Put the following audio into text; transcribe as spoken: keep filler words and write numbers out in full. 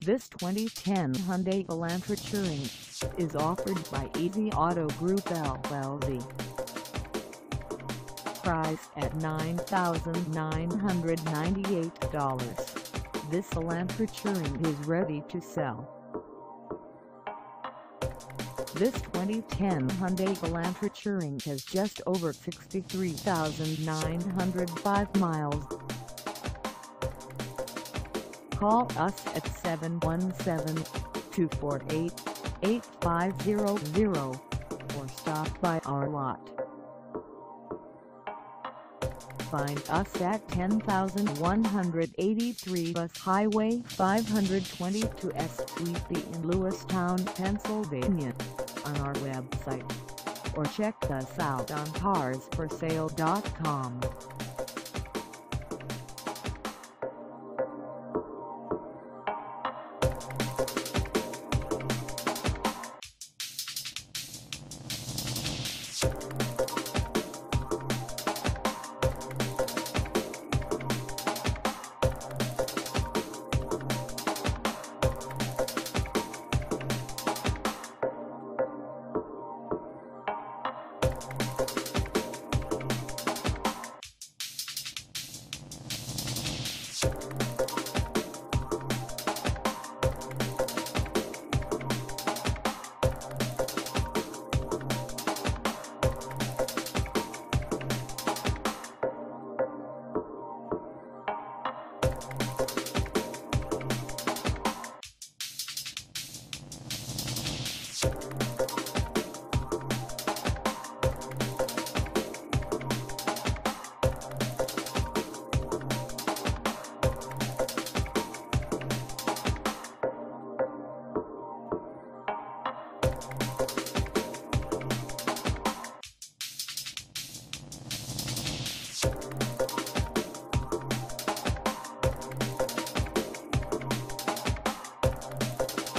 This twenty ten Hyundai Elantra Touring is offered by Easy Auto Group L L C. Price at nine thousand nine hundred ninety-eight dollars, this Elantra Touring is ready to sell. This twenty ten Hyundai Elantra Touring has just over sixty-three thousand nine hundred five miles. Call us at seven one seven, two four eight, eight five zero zero or stop by our lot. Find us at ten thousand one hundred eighty-three Bus Highway five twenty-two S Suite B in Lewistown, Pennsylvania, on our website, or check us out on cars for sale dot com.